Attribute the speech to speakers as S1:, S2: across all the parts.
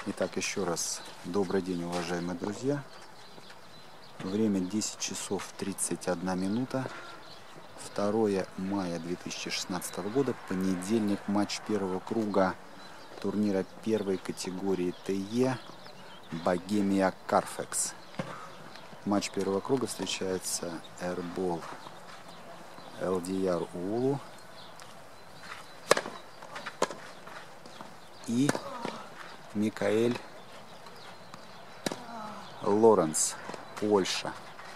S1: Итак, еще раз добрый день, уважаемые друзья. Время 10 часов 31 минута. 2 мая 2016 года, понедельник, матч первого круга турнира первой категории ТЕ Богемия Карфекс. Матч первого круга встречается Эрбол Элдияр Уулу и Микаэль Лоренц, Польша.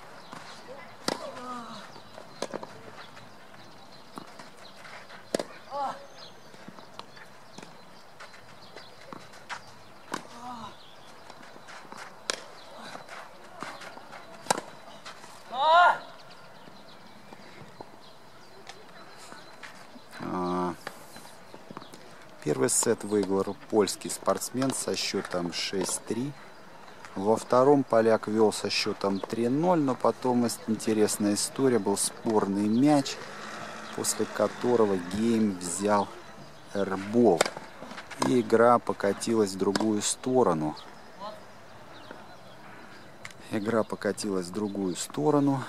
S1: Первый сет выиграл польский спортсмен со счетом 6-3. Во втором поляк вел со счетом 3-0, но потом интересная история, был спорный мяч, после которого гейм взял Эрбол. И игра покатилась в другую сторону. Игра покатилась в другую сторону.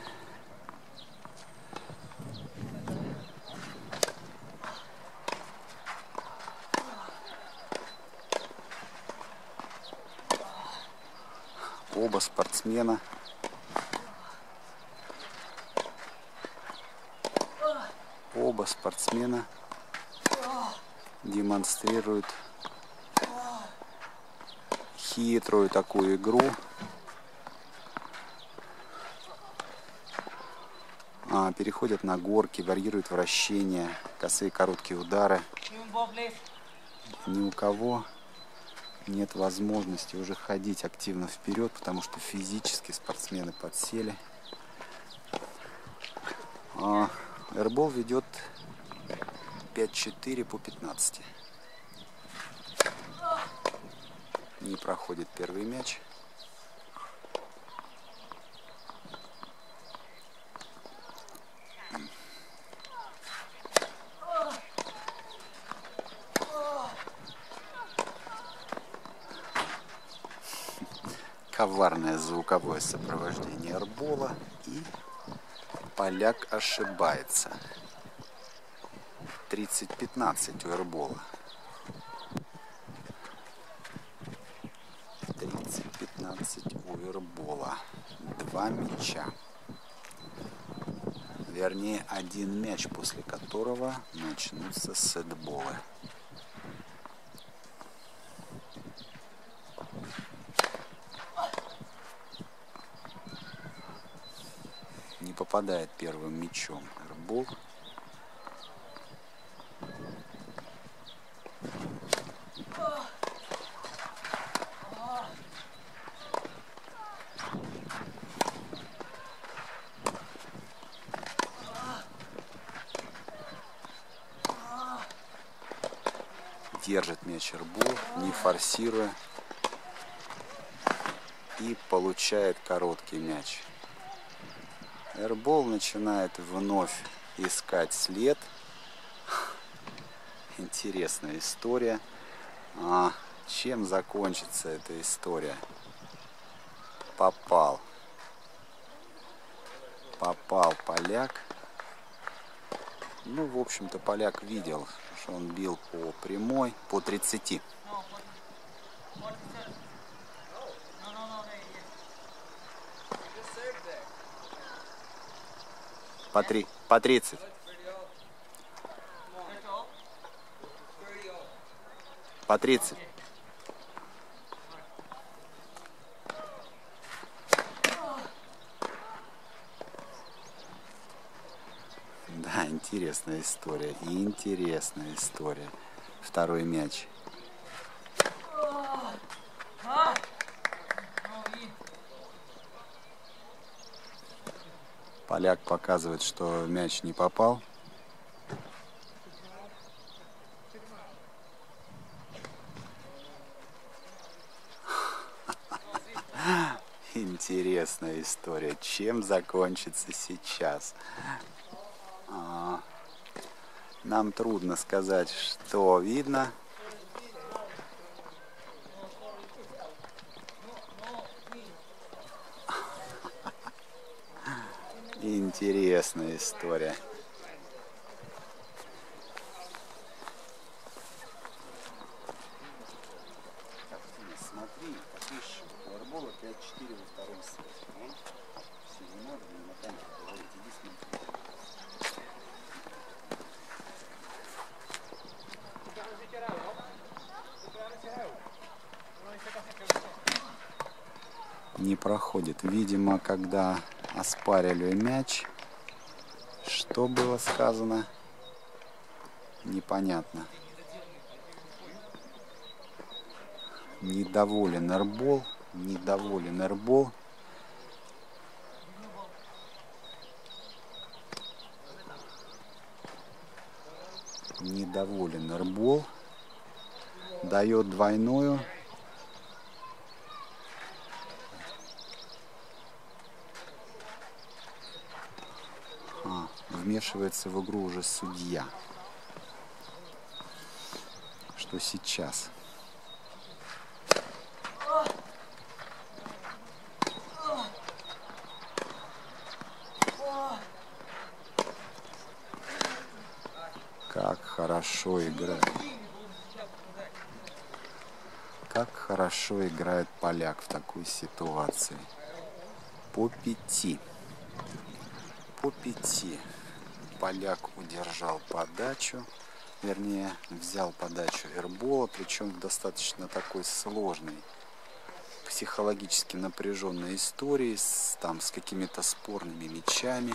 S1: Оба спортсмена демонстрируют хитрую такую игру. Переходят на горки, варьируют вращения, косые короткие удары. Ни у кого нет возможности уже ходить активно вперед, потому что физически спортсмены подсели. Эрбол ведет 5-4 по 15. Не проходит первый мяч. Коварное звуковое сопровождение Эрбола, и поляк ошибается. 30-15 у Эрбола. 30-15 у Эрбола. 2 мяча. Вернее, 1 мяч, после которого начнутся сетболы. Не попадает первым мячом Эрбол. Держит мяч Эрбол, не форсируя, и получает короткий мяч. Эрбол начинает вновь искать след. Интересная история. Чем закончится эта история? Попал поляк. Ну, в общем-то, поляк видел, что он бил по прямой, по 30. По 30. По 30. Да, интересная история. Интересная история. Второй мяч. Поляк показывает, что мяч не попал. Интересная история. Чем закончится сейчас? Нам трудно сказать, что видно. Интересная история. Смотри, видишь, у Эрбола 5-4 во втором сете. Все, не надо мне на камеру говорить, иди смотри. Не проходит. Видимо, когда оспаривали мяч, что было сказано, непонятно. Недоволен Эрбол, недоволен Эрбол. Недоволен Эрбол. Дает двойную. Вмешивается в игру уже судья. Что сейчас? Как хорошо играет. Как хорошо играет поляк в такой ситуации. По 5. По 5. Поляк удержал подачу. Вернее, взял подачу Эрбола. Причем в достаточно такой сложной, психологически напряженной истории. С какими-то спорными мячами.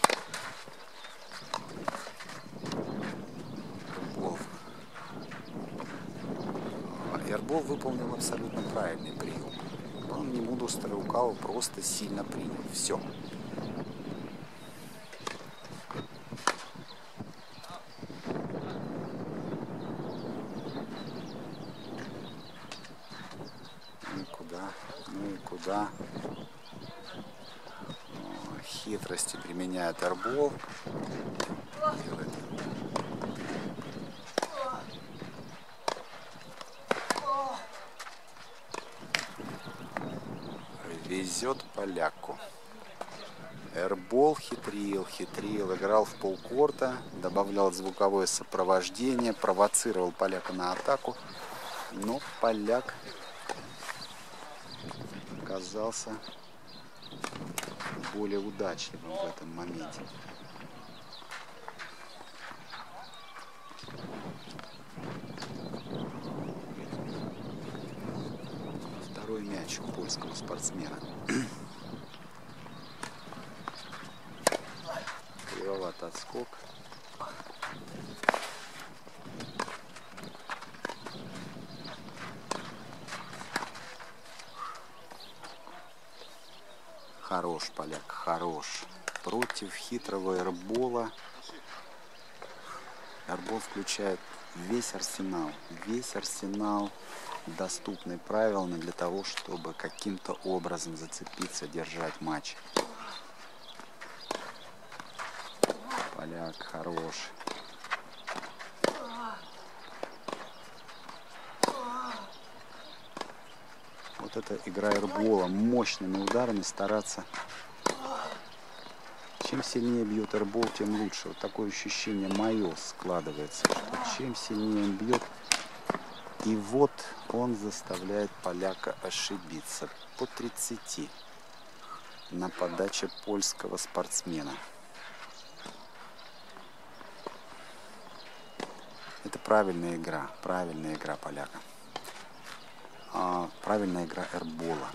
S1: Эрбол выполнил абсолютно правильный прием. Он не мудрствуя лукаво, просто сильно принял. Все. Ну и куда? Ну и куда? Хитрости применяет Эрбол. Делает. Везет поляку. Эрбол хитрил, играл в полкорта, добавлял звуковое сопровождение, провоцировал поляка на атаку, но поляк оказался более удачливым в этом моменте. Второй мяч у польского спортсмена. Кривоват отскок. Хорош поляк, хорош. Против хитрого Эрбола. Эрбол включает весь арсенал доступный правилами для того, чтобы каким-то образом зацепиться, держать матч. Поляк хорош. Вот это игра Эрбола, мощными ударами стараться. Чем сильнее бьет Эрбол, тем лучше. Вот такое ощущение мое складывается, что чем сильнее он бьет, и вот он заставляет поляка ошибиться. По 30 на подаче польского спортсмена. Это правильная игра поляка. Правильная игра Эрбола.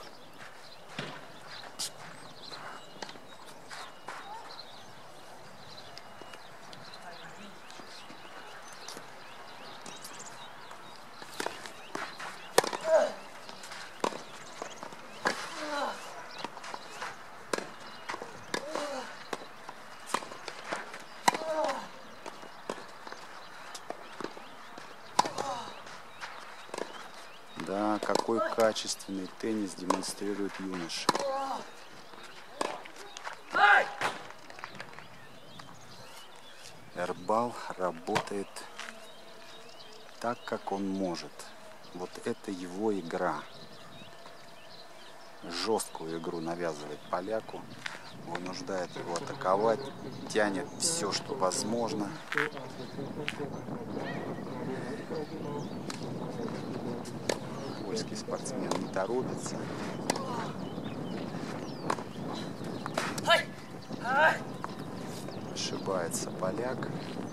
S1: Да, какой качественный теннис демонстрирует юноша. Эрбал работает так, как он может. Вот это его игра. Жесткую игру навязывает поляку. вынуждает его атаковать, тянет все, что возможно. Польский спортсмен не торопится. Ошибается поляк.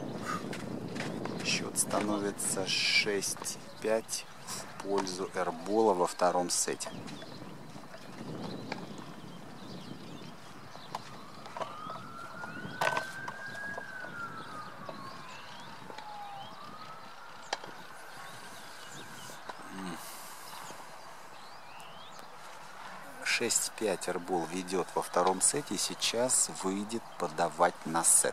S1: Счет становится 6-5 в пользу эрбола во втором сете. Шесть-5 эрбол ведет во втором сете и сейчас выйдет подавать на сет.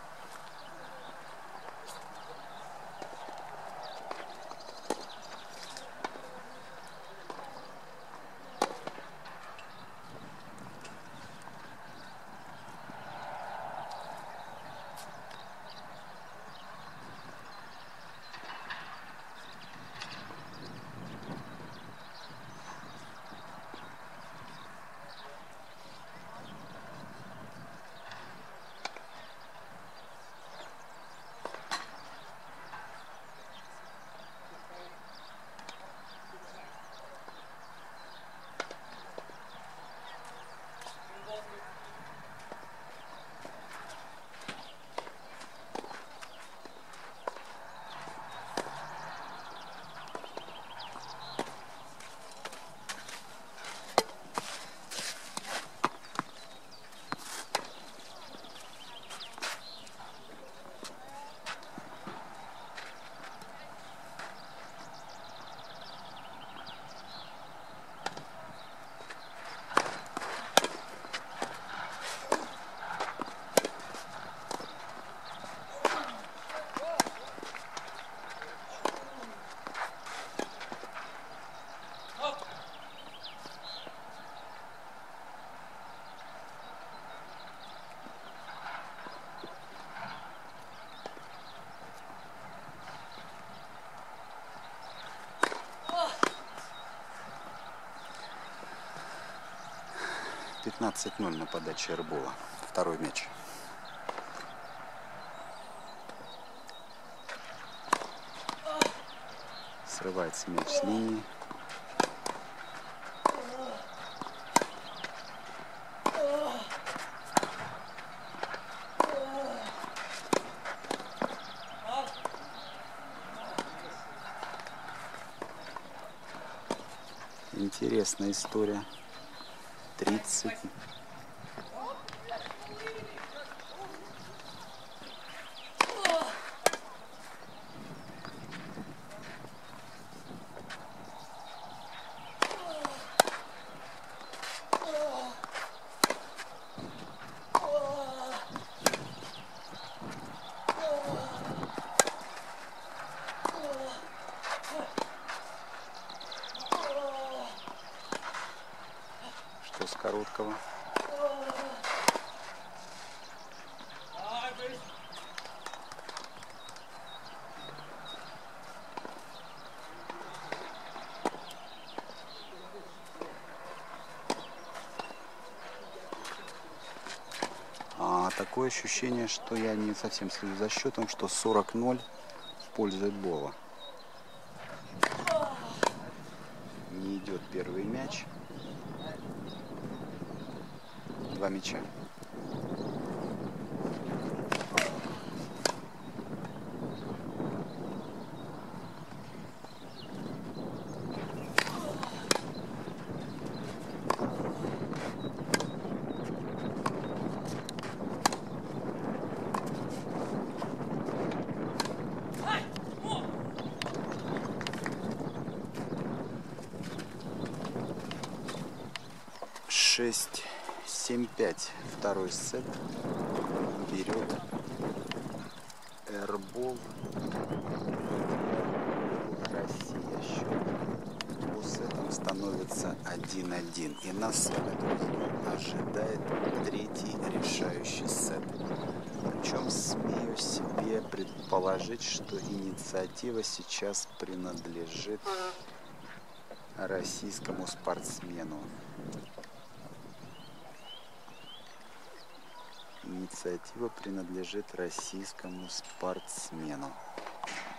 S1: (15:0) на подаче эрбола. Второй мяч. Срывается мяч с линии. Интересная история. 30. Что с короткого? Такое ощущение, что я не совсем слежу за счетом, что 40-0 в пользу эрбола. Не идет первый мяч. Два мяча. Шесть, 7-5. Второй сет берет эрбол. Россия. Счет по сетам становится 1-1. И нас с вами, друзья, ожидает третий решающий сет. Причем смею себе предположить, что инициатива сейчас принадлежит российскому спортсмену. Инициатива принадлежит российскому спортсмену.